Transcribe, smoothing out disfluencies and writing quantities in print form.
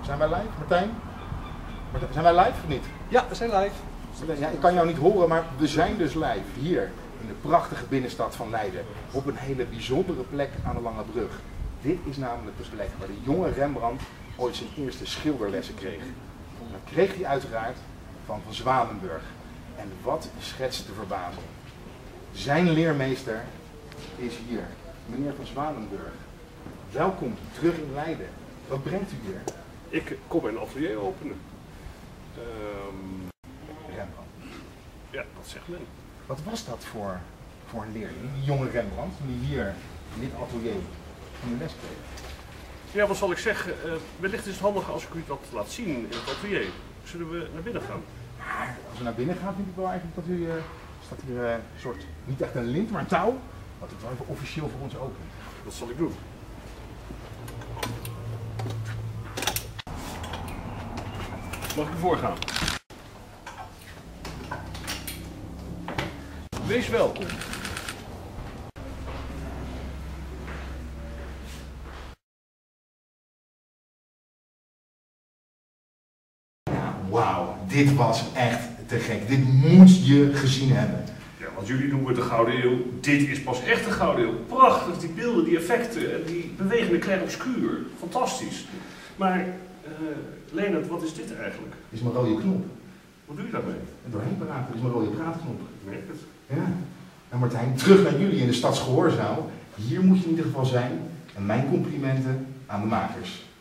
Zijn wij live, Martijn? Zijn wij live of niet? Ja, we zijn live. Ja, ik kan jou niet horen, maar we zijn dus live hier in de prachtige binnenstad van Leiden. Op een hele bijzondere plek aan de Lange Brug. Dit is namelijk de plek waar de jonge Rembrandt ooit zijn eerste schilderlessen kreeg. En dat kreeg hij uiteraard van Zwanenburg. En wat schetst de verbazing? Zijn leermeester is hier, meneer van Zwanenburg. Welkom terug in Leiden. Wat brengt u hier? Ik kom een atelier openen. Rembrandt. Ja, dat zegt men. Wat was dat voor een leerling, die jonge Rembrandt, die hier in dit atelier van de les kreeg? Ja, wat zal ik zeggen? Wellicht is het handig als ik u dat laat zien in het atelier. Zullen we naar binnen gaan? Maar als we naar binnen gaan, vind ik wel eigenlijk dat u, staat hier een soort, niet echt een lint, maar een touw, wat het wel even officieel voor ons opent. Dat zal ik doen. Mag ik ervoor gaan? Wees welkom. Wauw, dit was echt te gek. Dit moet je gezien hebben. Ja, wat jullie noemen de Gouden Eeuw, dit is pas echt de Gouden Eeuw. Prachtig, die beelden, die effecten en die bewegende clair-obscuur. Fantastisch. Maar, Leonard, wat is dit eigenlijk? Dit is mijn rode knop. Wat doe je daarmee? En doorheen praten, dit is mijn rode praatknop. Ik merk het. Ja. En Martijn, terug naar jullie in de Stadsgehoorzaal. Hier moet je in ieder geval zijn. En mijn complimenten aan de makers.